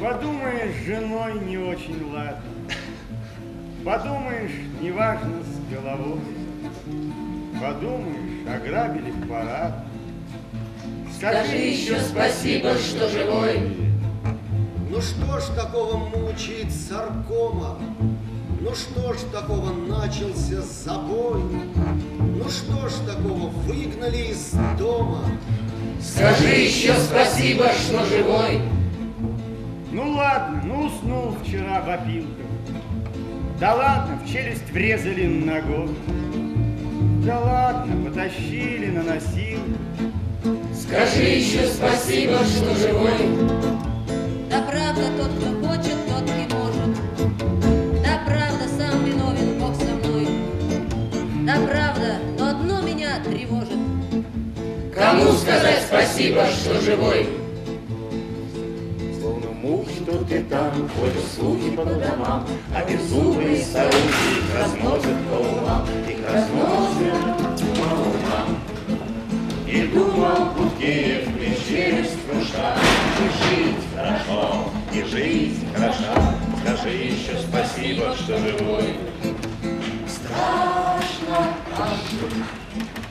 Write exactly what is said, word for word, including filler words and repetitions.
Подумаешь, с женой не очень ладно. Подумаешь, неважно с головой. Подумаешь, ограбили в парад. Скажи еще спасибо, что живой. Ну что ж такого мучает саркома? Ну что ж такого начался забой? Ну что ж такого выгнали из дома? Скажи еще спасибо, что живой. Ну ладно, ну уснул вчера в опилках. Да ладно, в челюсть врезали ногой. Да ладно, потащили на носилках. Скажи еще спасибо, что живой. Да правда, тот, кто хочет, тот и может. Да правда, сам виновен, Бог со мной. Да правда, но одно меня тревожит. Кому сказать спасибо, что живой? Словно мухи тут и там ходят слухи по домам, а беззубые старухи их разносят по умам, их разносят по умам. И думал Путкиев, и челюсть круша, и жить хорошо, и жизнь хороша. Скажи еще спасибо, что живой. Страшно, как